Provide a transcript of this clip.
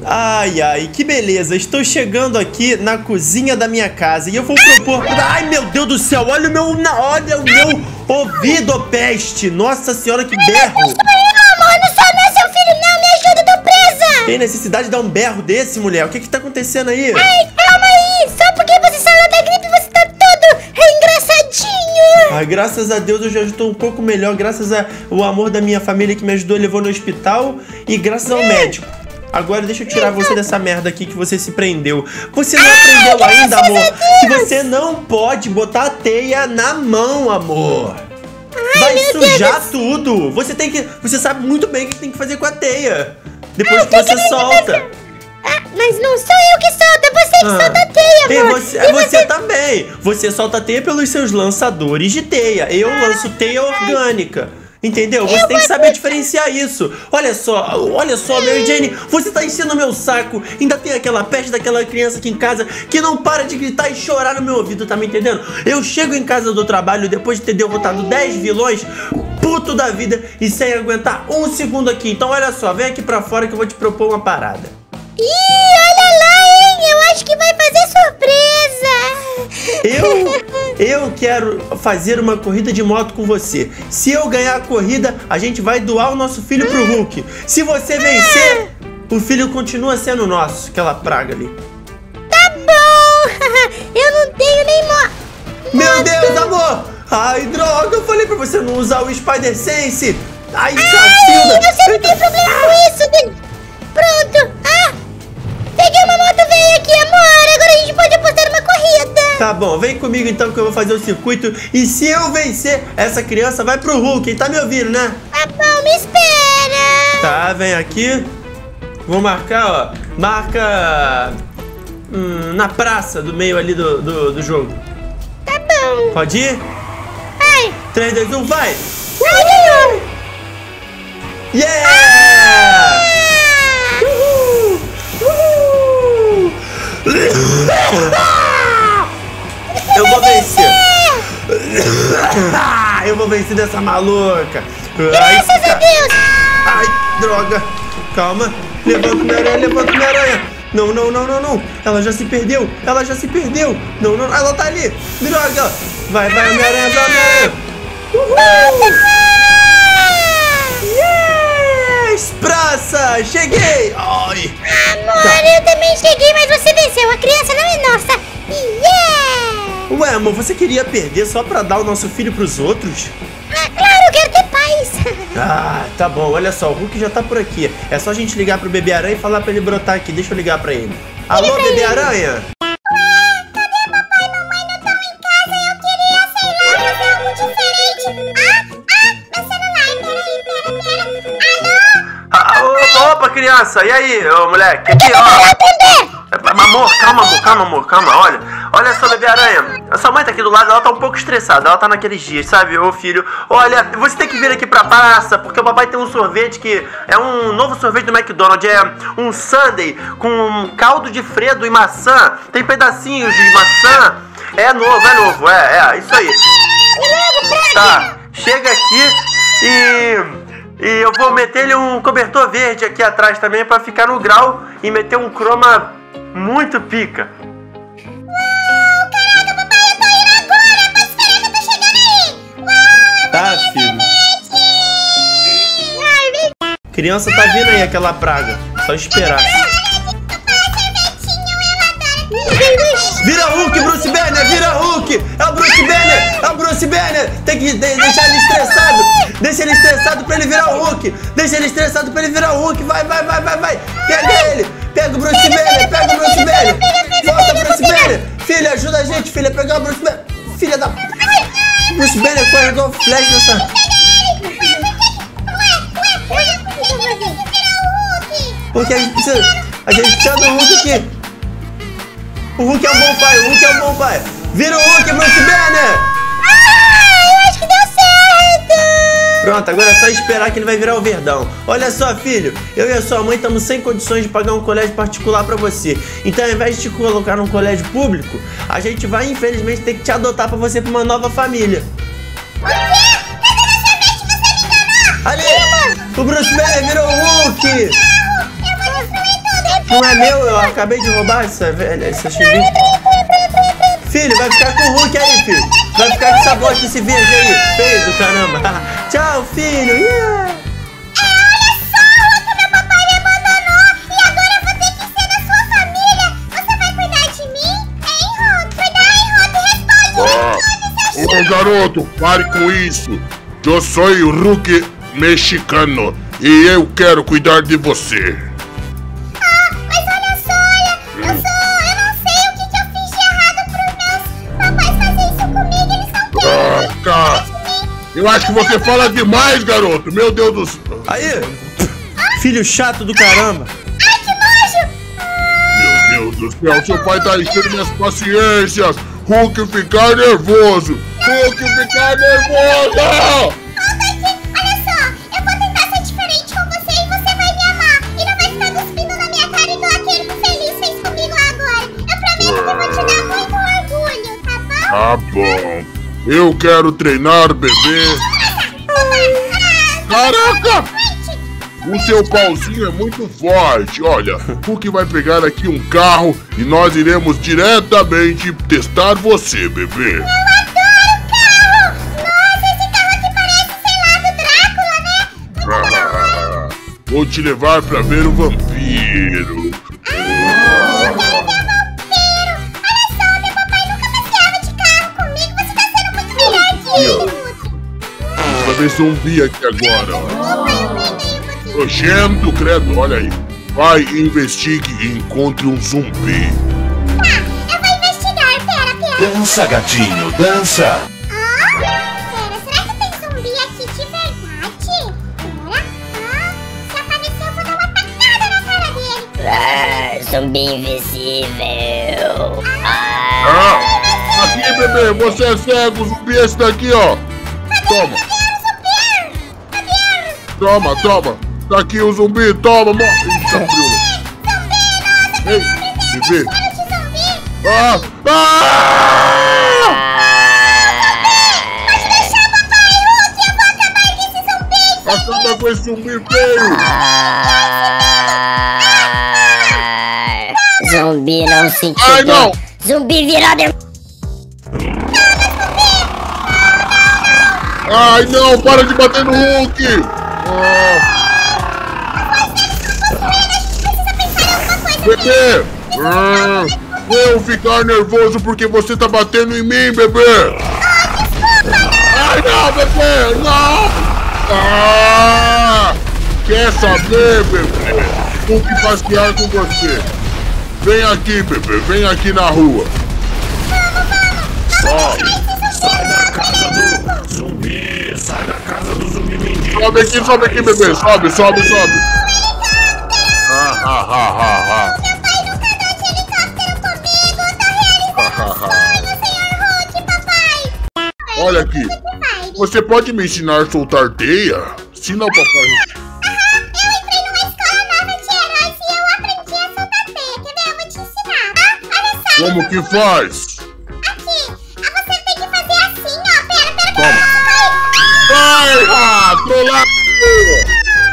Ai, ai, que beleza. Estou chegando aqui na cozinha da minha casa e eu vou propor... Ai, meu Deus do céu, olha o meu ouvido, peste. Nossa senhora, que berro. Não sou eu, amor, não sou seu filho, não. Me ajuda, eu tô presa. Tem necessidade de dar um berro desse, mulher? O que tá acontecendo aí? Ai, calma aí. Só porque você saiu da gripe, você tá todo engraçadinho. Ai, graças a Deus eu já estou um pouco melhor. Graças ao amor da minha família que me ajudou, levou no hospital. E graças ao médico. Agora deixa eu tirar você dessa merda aqui que você se prendeu. Você não aprendeu ainda, amor, que você não pode botar a teia na mão, amor. Vai sujar tudo. Você sabe muito bem o que tem que fazer com a teia. Depois que você solta. Mas não sou eu que solto, é você que solta a teia, amor. Você também. Você solta a teia pelos seus lançadores de teia. Eu lanço teia orgânica. Entendeu? Você tem que saber diferenciar isso. Olha só, Mary Jane, você tá enchendo o meu saco. Ainda tem aquela peste daquela criança aqui em casa que não para de gritar e chorar no meu ouvido, tá me entendendo? Eu chego em casa do trabalho depois de ter derrotado 10 vilões, puto da vida e sem aguentar um segundo aqui. Então olha só, vem aqui pra fora que eu vou te propor uma parada. Ih, olha lá, hein? Eu acho que vai fazer surpresa. Eu quero fazer uma corrida de moto com você. Se eu ganhar a corrida, a gente vai doar o nosso filho pro Hulk. Se você vencer, o filho continua sendo nosso. Aquela praga ali. Tá bom. Eu não tenho nem moto. Meu Deus, amor. Ai, droga, eu falei pra você não usar o Spider Sense. Ai, cacilda. Você não tem problema com isso, Dani. Pronto. Peguei uma moto velha aqui, amor. Agora a gente pode apostar numa corrida. Tá bom, vem comigo então que eu vou fazer o circuito. E se eu vencer, essa criança vai pro Hulk. Tá me ouvindo, né? Tá bom, me espera. Tá, vem aqui. Vou marcar, ó. Marca na praça do meio ali do jogo. Tá bom. Pode ir? Vai. 3, 2, 1, vai. Yeah! Eu vou vencer. Eu vou vencer dessa maluca. Graças a Deus. Ai, droga. Calma. Levanta minha aranha. Não. Ela já se perdeu. Não. Ela tá ali. Droga. Vai, Homem-Aranha. Yes! Praça! Cheguei! Ai. Amor, eu também cheguei, mas você venceu. A criança não é nossa. Yeah! Ué, amor, você queria perder só pra dar o nosso filho pros outros? Claro, eu quero ter paz. Ah, tá bom. Olha só, o Hulk já tá por aqui. É só a gente ligar pro Bebê Aranha e falar pra ele brotar aqui. Deixa eu ligar pra ele. Alô, Bebê Aranha? Cadê papai e mamãe não estão em casa? Eu queria, sei lá, fazer algo diferente. Meu celular, pera. Alô? Opa, criança. E aí, ô moleque? Aqui, ó. Amor, calma, olha só, Bebê Aranha. A sua mãe tá aqui do lado, ela tá um pouco estressada. Ela tá naqueles dias, sabe? Ô filho, olha, você tem que vir aqui pra praça, porque o papai tem um sorvete que é um novo sorvete do McDonald's. É um sundae com um caldo de fredo e maçã. Tem pedacinhos de maçã. É novo, é isso aí. Tá, chega aqui e eu vou meter-lhe um cobertor verde aqui atrás também pra ficar no grau e meter um croma muito pica. Caraca, papai, eu tô indo agora. Pode esperar que eu tô chegando aí. Tá, filho. Criança tá vindo aí, aquela praga. Só esperar. Vira Hulk, Bruce Banner, vira Hulk! É o Bruce Banner! Tem que deixar ele estressado! Deixa ele estressado pra ele virar o Hulk! Vai! Pega ele! Pega o Bruce Banner! Volta, Bruce Banner! Filha, ajuda a gente, filha, pegar o Bruce Banner! Filha da... Bruce Banner corre igual o Flash nessa... Porque a gente precisa do Hulk aqui! O Hulk é um bom pai! Vira o Hulk, Bruce Banner! Eu acho que deu certo! Pronto, agora é só esperar que ele vai virar o verdão. Olha só, filho, eu e a sua mãe estamos sem condições de pagar um colégio particular pra você. Então, ao invés de te colocar num colégio público, a gente vai, infelizmente, ter que te adotar pra você pra uma nova família. O quê? Cadê o sorvete? Você me enganou! Ali! O Bruce Banner virou o Hulk! Eu vou destruir tudo! Não é meu, eu acabei de roubar essa chibi. Filho, vai ficar com o Hulk aí, filho. Vai ficar com essa bosta desse verde aí. Feio do caramba. Tchau, filho. Yeah. Olha só, Hulk, meu papai me abandonou. E agora eu vou ter que ser da sua família. Você vai cuidar de mim? Hein, Hulk? Cuidar, hein, Hulk? Responde, Ô, garoto, pare com isso. Eu sou o Hulk mexicano e eu quero cuidar de você. Mas olha só, eu não sei o que eu fiz de errado pros meus papais fazer isso comigo. Eles não querem Cara, eu acho que você fala demais, garoto. Meu Deus do céu. Aí. Filho chato do caramba. Ai, que nojo! Meu Deus do céu, seu pai tá enchendo minhas paciências. Hulk ficar nervoso. Hulk ficar nervoso. Olha só, eu vou tentar ser diferente com você e você vai me amar. E não vai ficar cuspindo na minha cara igual aquele feliz fez comigo agora. Eu prometo que eu vou te dar muito orgulho, tá bom? Tá bom. Eu quero treinar, bebê. Caraca! O seu pauzinho é muito forte. Olha, Hulk vai pegar aqui um carro e nós iremos diretamente testar você, bebê. Eu adoro carro! Nossa, esse carro aqui parece, sei lá, do Drácula, né? Vou te levar pra ver o vampiro. Eu quero ver o vampiro! Olha só, meu papai nunca passeava de carro comigo. Você tá sendo muito melhor que ele, Hulk. Vai ver zumbi aqui agora. Opa, eu peguei um pouquinho. Nojento, credo, olha aí. Vai, investigue e encontre um zumbi. Tá, eu vou investigar. Pera. Dança, gatinho, dança. Pera, será que tem zumbi aqui de verdade? Pera, se aparecer eu vou dar uma tacada na cara dele. Zumbi invisível. Aqui, bebê, você é cego, zumbi esse daqui, ó. Toma. Toma. Tá aqui o zumbi, toma, morre. Eita, frio. Ei, bebê. Acaba com esse zumbi feio. Zumbi não sentiu. Ai, não. Zumbi virado. Ai, não, para de bater no Hulk. Bebê. Vou ficar nervoso porque você tá batendo em mim, bebê. Ai, não, bebê, não. Quer saber, bebê? Vou que passear com você. Vem aqui, bebê, vem aqui na rua. Sai da casa do zumbi. Sai da casa do zumbi mendigo. Sobe aqui, bebê. Sobe. Meu pai nunca andou de helicóptero comigo. Tô realizando um sonho, senhor Hulk, papai. Olha aqui. Você pode me ensinar a soltar teia? Ensina o papai. Eu entrei numa escola nova de heróis e eu aprendi a soltar teia. Quer ver? Eu vou te ensinar. Olha só. Como que faz? Aqui. Você tem que fazer assim, ó. Pera. Toma. Vai! Trollado!